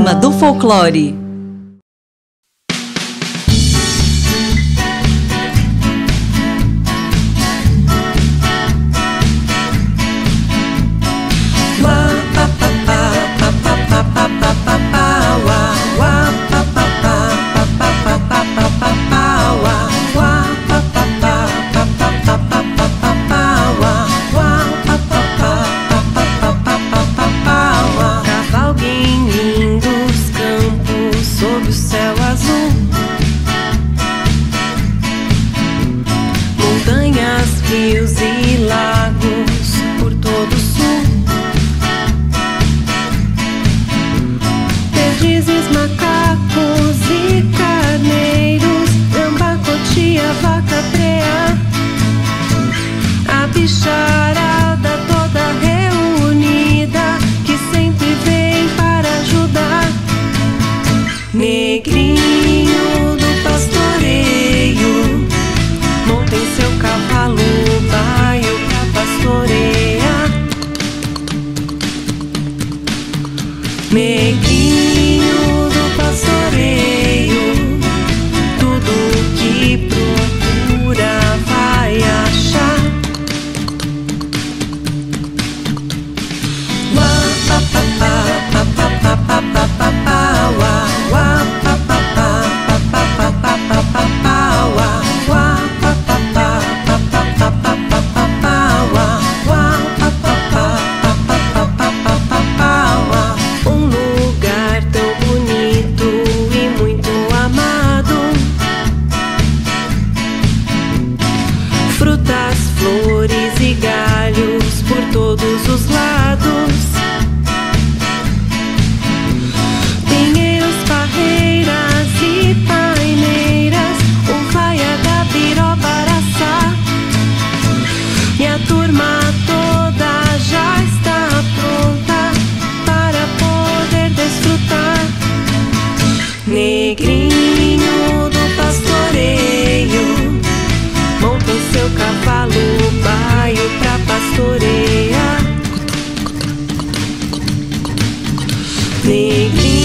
Semana do Folclore. Rios e lagos por todo o sul, perdizes, macacos e carneiros, gamba, cotia, vaca, preá, a bicharada toda reunida que sempre vem para ajudar. Negrinho do pastoreio, monta em seu cavalo, baio pra pastorear. Neguinho do pastoreio, tudo que procura vai achar. Wá, pa, pa, pa, pa, pa, pa, pa, pa, pa, wá, wá, pa, pa, pa, pa, pa, pa, pa, pa, pa, wá, wá, pa, pa, pa, pa, pa, pa, pa, pa, pa, pa, wá, wá, pa, pa, pa, pa, pa, pa, pa, pa, pa, wá. Um lugar tão bonito e muito amado, frutas, flores e galhos por todos os lados, pinheiros, parreiras e paineiras, uvaia, gabiroba, araçá, e a turma toda já está pronta para poder desfrutar. Negrinho do pastoreio, monta em seu cavalo, baio pra pastorear. Negrinho